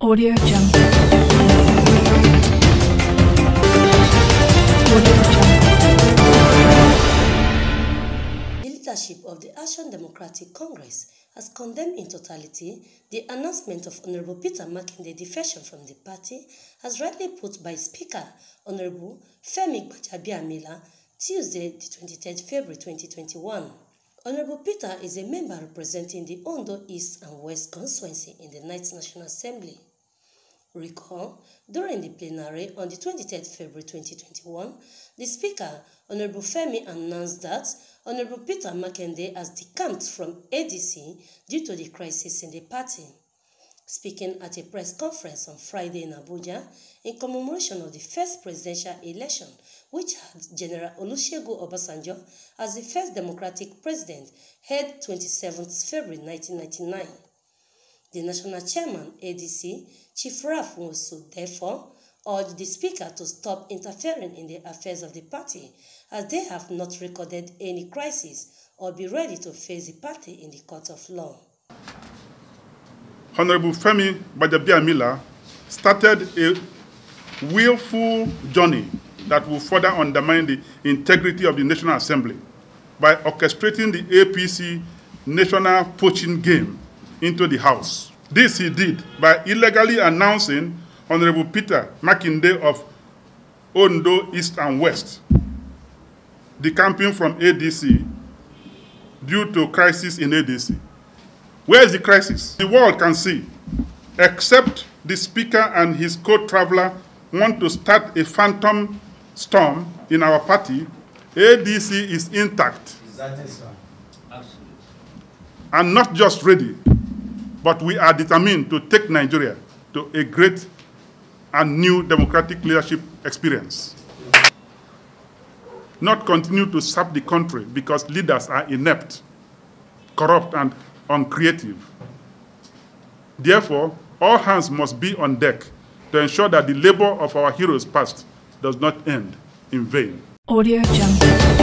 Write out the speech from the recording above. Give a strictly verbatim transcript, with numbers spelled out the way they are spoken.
Audio Jungle. Audio Jungle. The leadership of the Action Democratic Congress has condemned in totality the announcement of Honorable Peter Makinde defection from the party, as rightly put by Speaker Honorable Femi Gbajabiamila Tuesday, the twenty-third of February twenty twenty-one. Honorable Peter is a member representing the Ondo East and West constituency in the ninth National Assembly. Recall, during the plenary on the twenty-third of February twenty twenty-one, the Speaker, Honorable Femi, announced that Honorable Peter Makinde has decamped from A D C due to the crisis in the party. Speaking at a press conference on Friday in Abuja in commemoration of the first presidential election, which had General Olusegun Obasanjo as the first democratic president, held twenty-seventh of February nineteen ninety-nine. The national chairman, A D C, Chief Ralph Nwosu, therefore, urged the Speaker to stop interfering in the affairs of the party, as they have not recorded any crisis, or be ready to face the party in the court of law. Honorable Femi Gbajabiamila started a willful journey that will further undermine the integrity of the National Assembly by orchestrating the A P C national poaching game into the House. This he did by illegally announcing Honorable Peter Makinde of Ondo East and West decamping from A D C due to crisis in A D C. Where is the crisis? The world can see, except the Speaker and his co-traveler want to start a phantom storm in our party. A D C is intact. Exactly, sir. Absolutely. And not just ready, but we are determined to take Nigeria to a great and new democratic leadership experience. Not continue to sap the country because leaders are inept, corrupt, and uncreative. Therefore, all hands must be on deck to ensure that the labor of our heroes past does not end in vain. Audio Jungle.